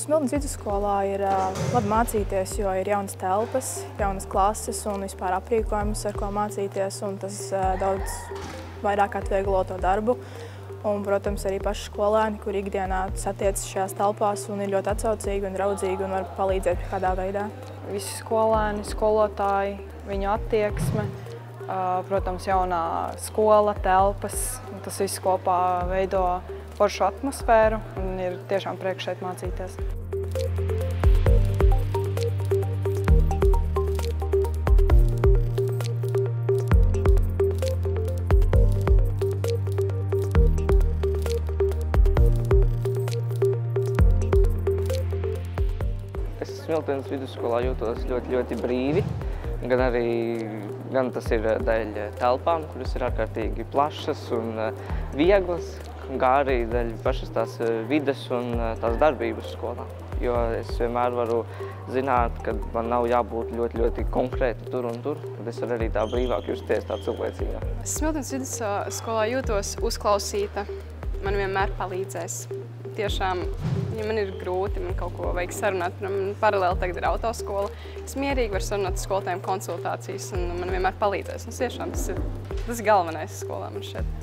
Smiltenes vidusskolā ir labi mācīties, jo ir jaunas telpas, jaunas klases un vispār aprīkojums, ar ko mācīties, un tas daudz vairāk atvieglo to darbu. Un, protams, arī paši skolēni, kur ikdienā satiecas šajās telpās un ir ļoti atsaucīgi un draudzīgi un var palīdzēt kādā veidā. Visi skolēni, skolotāji, viņu attieksme, protams, jaunā skola, telpas, tas viss kopā veido foršu atmosfēru un ir tiešām prieks šeit mācīties. Es Smiltenes vidusskolā jūtos ļoti brīvi, gan tas ir dēļ telpām, kuras ir ārkārtīgi plašas un vieglas, kā arī dēļ pašas tās vides un tās darbības skolā. Jo es vienmēr varu zināt, ka man nav jābūt ļoti konkrēti tur un tur, tad es varu arī tā brīvāk justies tā cilvēcīgā. Smiltenes vidusskolā jūtos uzklausīta, man vienmēr palīdzēs. Tiešām, ja man ir grūti, man kaut ko vajag sarunāt, man paralēli tagad ir autoskola, es mierīgi varu sarunāt ar skolotājiem konsultācijas un man vienmēr palīdzēs. Un tiešām tas ir galvenais skolā man šķiet.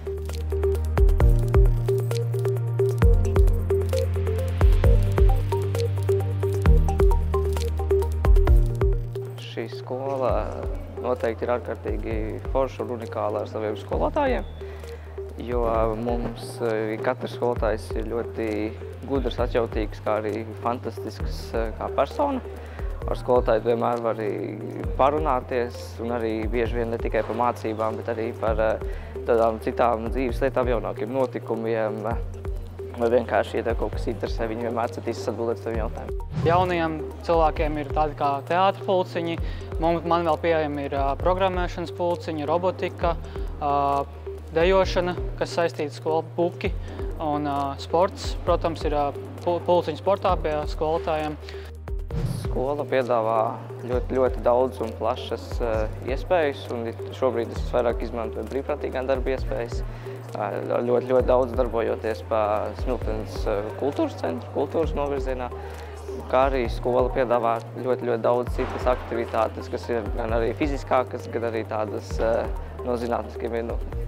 Šī skola noteikti ir ārkārtīgi forša un unikāla ar saviem skolotājiem, jo mums katrs skolotājs ir ļoti gudrs, atjautīgs, kā arī fantastisks kā persona. Ar skolotāju vienmēr var arī parunāties, un arī bieži vien ne tikai par mācībām, bet arī par tādām citām dzīves lietām, jaunākiem notikumiem. Vai vienkārši, ja tev kaut kas interesē, viņi vienmēr centīs atbildēt saviem jautājumiem. Jaunajiem cilvēkiem ir tādi kā teātra pulciņi, man vēl pieejami ir programmēšanas pulciņi, robotika, dejošana, kas saistīta skolu puki, un sports, protams, ir pulciņi sportā pie skolotājiem. Skola piedāvā ļoti daudz un plašas iespējas, un šobrīd es vairāk izmantoju brīvprātīgā darba iespējas. Ļoti daudz darbojoties pa Smiltenes kultūras centru, kultūras novirzienā, kā arī skola piedāvā ļoti daudz citas aktivitātes, kas ir gan arī fiziskākas, gan arī tādas no zinātniskiem viedokļiem.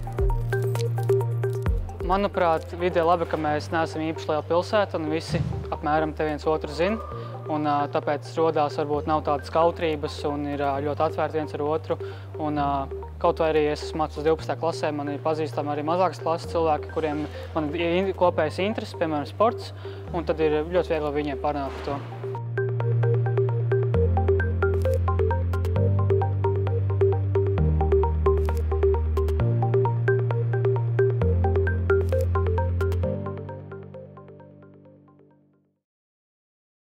Manuprāt, vidē labi, ka mēs neesam īpaši liela pilsēta un visi apmēram te viens otru zina. Un tāpēc rodās varbūt nav tādas kautrības un ir ļoti atvērti viens ar otru. Un kaut vai arī es mācos 12. klasē, man ir pazīstami arī mazākas klases cilvēki, kuriem man ir kopējais interesi, piemēram, sports, un tad ir ļoti viegli viņiem parunāt par to.